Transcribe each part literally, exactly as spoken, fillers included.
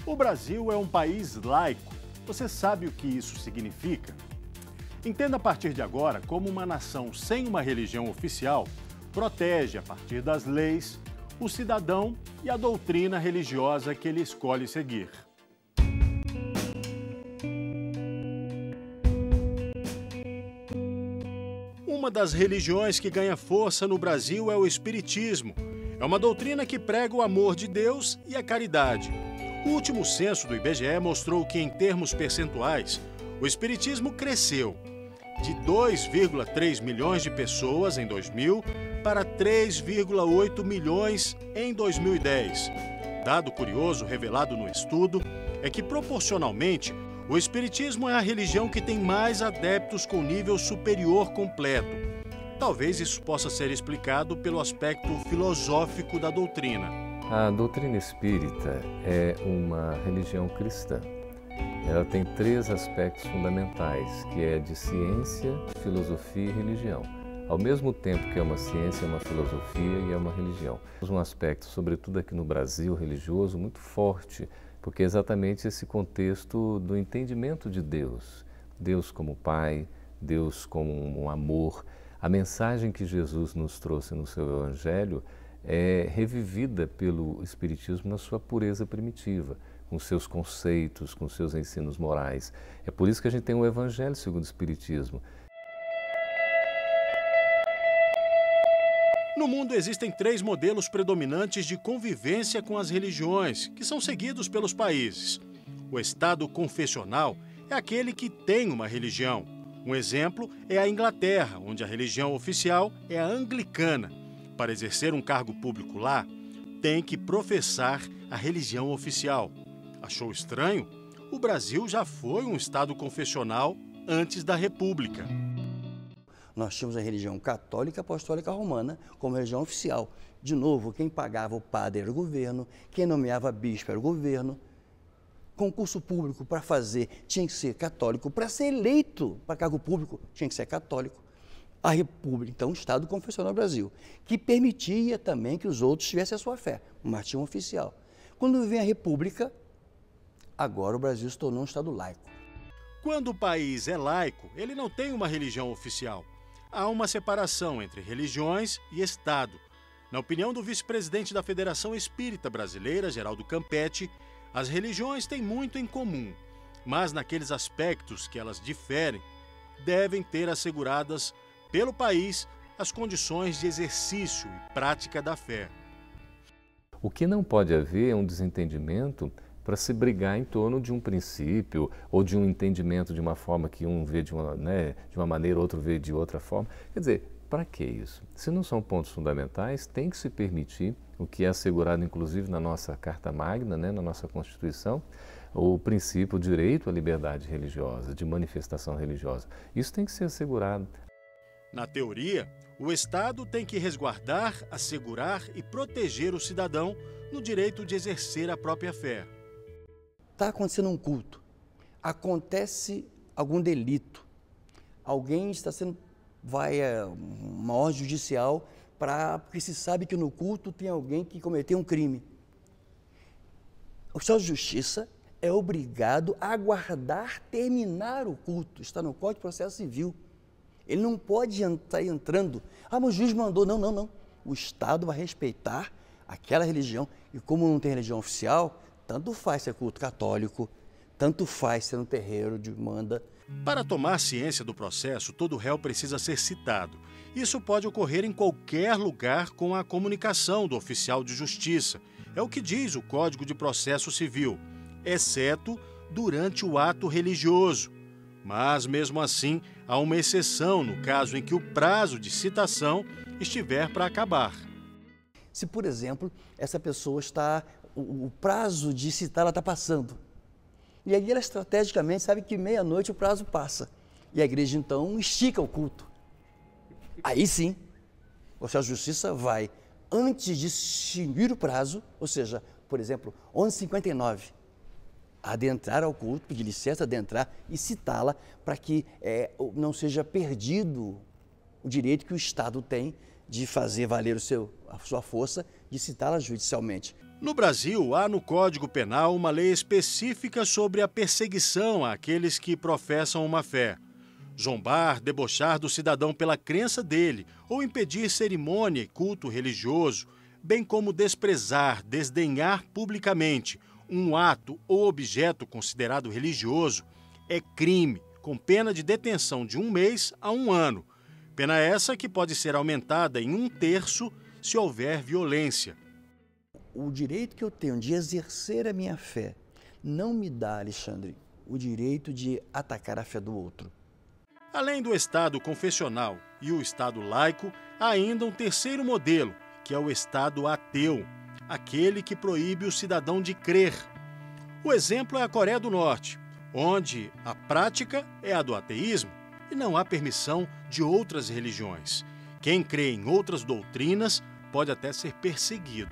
O Brasil é um país laico. Você sabe o que isso significa? Entenda a partir de agora como uma nação sem uma religião oficial protege, a partir das leis, o cidadão e a doutrina religiosa que ele escolhe seguir. Uma das religiões que ganha força no Brasil é o Espiritismo. É uma doutrina que prega o amor de Deus e a caridade. O último censo do I B G E mostrou que, em termos percentuais, o Espiritismo cresceu de dois vírgula três milhões de pessoas em dois mil para três vírgula oito milhões em dois mil e dez. Dado curioso revelado no estudo é que, proporcionalmente, o Espiritismo é a religião que tem mais adeptos com nível superior completo. Talvez isso possa ser explicado pelo aspecto filosófico da doutrina. A doutrina espírita é uma religião cristã. Ela tem três aspectos fundamentais, que é de ciência, filosofia e religião. Ao mesmo tempo que é uma ciência, é uma filosofia e é uma religião. Um aspecto, sobretudo aqui no Brasil, religioso, muito forte, porque é exatamente esse contexto do entendimento de Deus. Deus como Pai, Deus como um amor. A mensagem que Jesus nos trouxe no seu Evangelho é revivida pelo Espiritismo na sua pureza primitiva, com seus conceitos, com seus ensinos morais. É por isso que a gente tem o Evangelho segundo o Espiritismo. No mundo existem três modelos predominantes de convivência com as religiões, que são seguidos pelos países. O Estado confessional é aquele que tem uma religião. Um exemplo é a Inglaterra, onde a religião oficial é a anglicana. Para exercer um cargo público lá, tem que professar a religião oficial. Achou estranho? O Brasil já foi um Estado confessional antes da República. Nós tínhamos a religião católica apostólica romana como religião oficial. De novo, quem pagava o padre era o governo, quem nomeava bispo era o governo. Concurso público para fazer tinha que ser católico, para ser eleito para cargo público tinha que ser católico. A República, então, o Estado confessional do Brasil, que permitia também que os outros tivessem a sua fé, mas tinha um oficial. Quando vem a República, agora o Brasil se tornou um Estado laico. Quando o país é laico, ele não tem uma religião oficial. Há uma separação entre religiões e Estado. Na opinião do vice-presidente da Federação Espírita Brasileira, Geraldo Campetti, as religiões têm muito em comum, mas naqueles aspectos que elas diferem, devem ter asseguradas pelo país as condições de exercício e prática da fé. O que não pode haver é um desentendimento para se brigar em torno de um princípio ou de um entendimento de uma forma que um vê de uma, né, de uma maneira, outro vê de outra forma. Quer dizer, para que isso? Se não são pontos fundamentais, tem que se permitir, o que é assegurado inclusive na nossa Carta Magna, né, na nossa Constituição, o princípio, o direito à liberdade religiosa, de manifestação religiosa. Isso tem que ser assegurado. Na teoria, o Estado tem que resguardar, assegurar e proteger o cidadão no direito de exercer a própria fé. Está acontecendo um culto, acontece algum delito, alguém está sendo, vai a uma ordem judicial pra, porque se sabe que no culto tem alguém que cometeu um crime. O oficial de justiça é obrigado a aguardar terminar o culto, está no Código de Processo Civil. Ele não pode estar entrando, ah, mas o juiz mandou, não, não, não. O Estado vai respeitar aquela religião e como não tem religião oficial, tanto faz ser culto católico, tanto faz ser no terreiro de manda. Para tomar ciência do processo, todo réu precisa ser citado. Isso pode ocorrer em qualquer lugar com a comunicação do oficial de justiça. É o que diz o Código de Processo Civil, exceto durante o ato religioso. Mas, mesmo assim, há uma exceção no caso em que o prazo de citação estiver para acabar. Se, por exemplo, essa pessoa está, o, o prazo de citar ela está passando. E aí ela estrategicamente sabe que meia-noite o prazo passa. E a igreja, então, estica o culto. Aí sim, o oficial de justiça vai, antes de extinguir o prazo, ou seja, por exemplo, onze e cinquenta e nove, adentrar ao culto, pedir licença, adentrar e citá-la para que é, não seja perdido o direito que o Estado tem de fazer valer o seu, a sua força de citá-la judicialmente. No Brasil, há no Código Penal uma lei específica sobre a perseguição àqueles que professam uma fé. Zombar, debochar do cidadão pela crença dele ou impedir cerimônia e culto religioso, bem como desprezar, desdenhar publicamente um ato ou objeto considerado religioso, é crime, com pena de detenção de um mês a um ano. Pena essa que pode ser aumentada em um terço se houver violência. O direito que eu tenho de exercer a minha fé não me dá, Alexandre, o direito de atacar a fé do outro. Além do Estado confessional e o Estado laico, há ainda um terceiro modelo, que é o Estado ateu, aquele que proíbe o cidadão de crer. O exemplo é a Coreia do Norte, onde a prática é a do ateísmo e não há permissão de outras religiões. Quem crê em outras doutrinas pode até ser perseguido.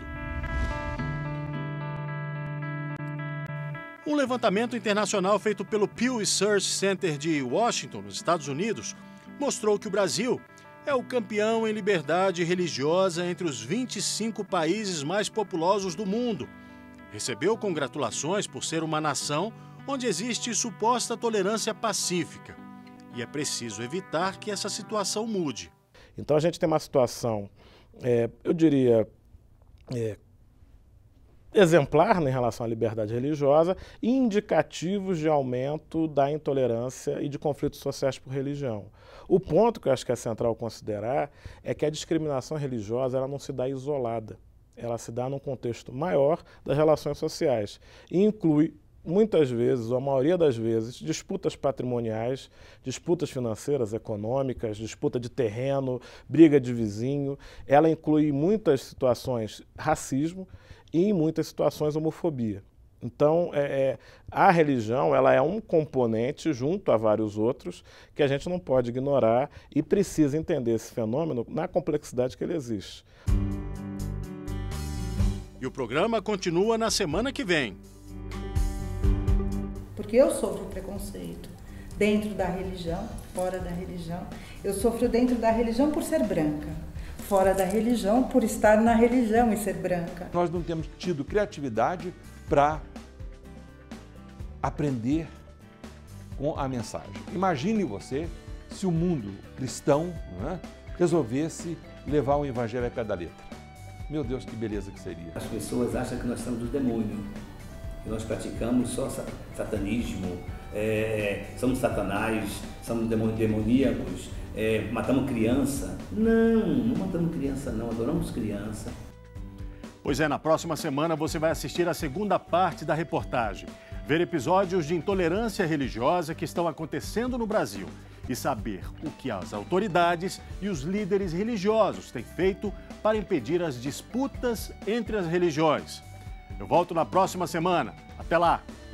Um levantamento internacional feito pelo Pew Research Center de Washington, nos Estados Unidos, mostrou que o Brasil é o campeão em liberdade religiosa entre os vinte e cinco países mais populosos do mundo. Recebeu congratulações por ser uma nação onde existe suposta tolerância pacífica. E é preciso evitar que essa situação mude. Então a gente tem uma situação, é, eu diria, é, exemplar, né, em relação à liberdade religiosa e indicativos de aumento da intolerância e de conflitos sociais por religião. O ponto que eu acho que é central considerar é que a discriminação religiosa ela não se dá isolada, ela se dá num contexto maior das relações sociais e inclui muitas vezes, ou a maioria das vezes, disputas patrimoniais, disputas financeiras, econômicas, disputa de terreno, briga de vizinho. Ela inclui em muitas situações racismo e em muitas situações homofobia. Então, é, é, a religião ela é um componente, junto a vários outros, que a gente não pode ignorar e precisa entender esse fenômeno na complexidade que ele existe. E o programa continua na semana que vem. Porque eu sofro preconceito dentro da religião, fora da religião. Eu sofro dentro da religião por ser branca, fora da religião por estar na religião e ser branca. Nós não temos tido criatividade para aprender com a mensagem. Imagine você se o mundo cristão, né, resolvesse levar o evangelho a pé da letra. Meu Deus, que beleza que seria. As pessoas acham que nós somos do demônio. Que nós praticamos só satanismo, é, somos satanás, somos demoníacos, é, matamos criança. Não, não matamos criança não, adoramos criança. Pois é, na próxima semana você vai assistir a segunda parte da reportagem, ver episódios de intolerância religiosa que estão acontecendo no Brasil e saber o que as autoridades e os líderes religiosos têm feito para impedir as disputas entre as religiões. Eu volto na próxima semana. Até lá!